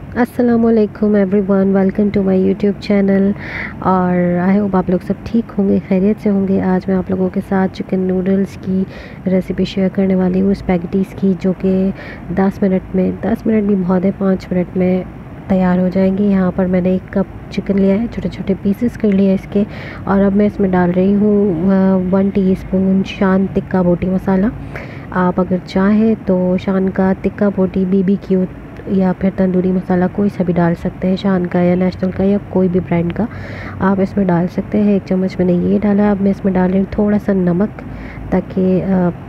अस्सलामुअलैकुम everyone, welcome to my YouTube channel. और I hope आप लोग सब ठीक होंगे, खैरियत से होंगे। आज मैं आप लोगों के साथ चिकन नूडल्स की रेसिपी शेयर करने वाली हूँ, स्पैगेटीज़ की, जो कि 10 मिनट में, 10 मिनट भी बहुत है, 5 मिनट में तैयार हो जाएंगी। यहाँ पर मैंने 1 कप चिकन लिया है, छोटे छोटे पीसेस कर लिए इसके। और अब मैं इसमें डाल रही हूँ 1 टीस्पून शान तिक्का बोटी मसाला। आप अगर चाहें तो शान का तिक्का बोटी BBQ या फिर तंदूरी मसाला कोई सा भी डाल सकते हैं, शान का या नेशनल का या कोई भी ब्रांड का आप इसमें डाल सकते हैं। 1 चम्मच मैंने ये डाला। अब मैं इसमें डाल रही हूँ थोड़ा सा नमक, ताकि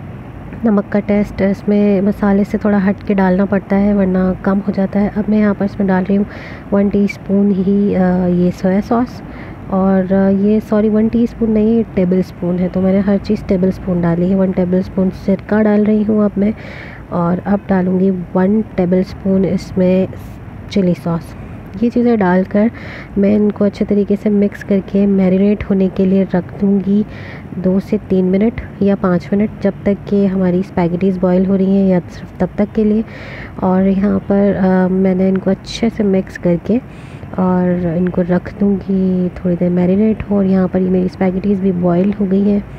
नमक का टेस्ट इसमें मसाले से थोड़ा हट के डालना पड़ता है, वरना कम हो जाता है। अब मैं यहाँ पर इसमें डाल रही हूँ 1 टीस्पून ही ये सोया सॉस। और ये 1 टीस्पून नहीं, टेबल स्पून है, तो मैंने हर चीज़ टेबल स्पून डाली है। 1 टेबल स्पून सिरका डाल रही हूँ अब मैं। और अब डालूँगी 1 टेबल स्पून इसमें चिली सॉस। ये चीज़ें डालकर मैं इनको अच्छे तरीके से मिक्स करके मैरिनेट होने के लिए रख दूँगी 2 से 3 मिनट या 5 मिनट, जब तक कि हमारी स्पैगेटीज़ बॉईल हो रही हैं, या सिर्फ तब तक के लिए। और यहाँ पर मैंने इनको अच्छे से मिक्स करके और इनको रख दूँगी थोड़ी देर मैरिनेट हो। और यहाँ पर ये मेरी स्पैगेटीज़ भी बॉईल हो गई हैं।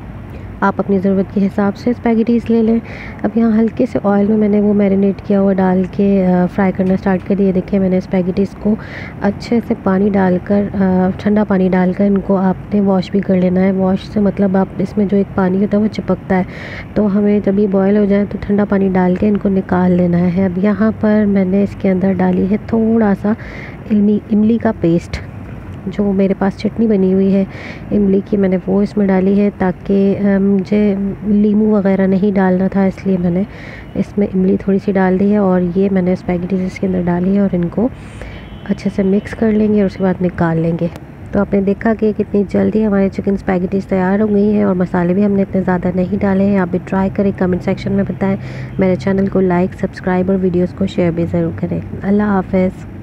आप अपनी ज़रूरत के हिसाब से स्पैगेटीज़ ले लें। अब यहाँ हल्के से ऑयल में मैंने वो मैरिनेट किया हुआ डाल के फ्राई करना स्टार्ट कर दिया। देखिए, मैंने स्पैगेटीज़ को अच्छे से पानी डालकर, ठंडा पानी डालकर इनको आपने वॉश भी कर लेना है। वॉश से मतलब आप इसमें जो एक पानी होता है वो चिपकता है, तो हमें जब ये बॉयल हो जाए तो ठंडा पानी डाल के इनको निकाल लेना है। अब यहाँ पर मैंने इसके अंदर डाली है थोड़ा सा इमली का पेस्ट, जो मेरे पास चटनी बनी हुई है इमली की, मैंने वो इसमें डाली है, ताकि मुझे नींबू वगैरह नहीं डालना था, इसलिए मैंने इसमें इमली थोड़ी सी डाल दी है। और ये मैंने स्पैगेटीज़ इसके अंदर डाली है और इनको अच्छे से मिक्स कर लेंगे और उसके बाद निकाल लेंगे। तो आपने देखा कि कितनी जल्दी हमारे चिकन स्पैगेटीज़ तैयार हो गई हैं, और मसाले भी हमने इतने ज़्यादा नहीं डाले हैं। आप भी ट्राई करें, कमेंट सेक्शन में बताएं। मेरे चैनल को लाइक, सब्सक्राइब और वीडियोज़ को शेयर भी ज़रूर करें। अल्लाह हाफ़िज़।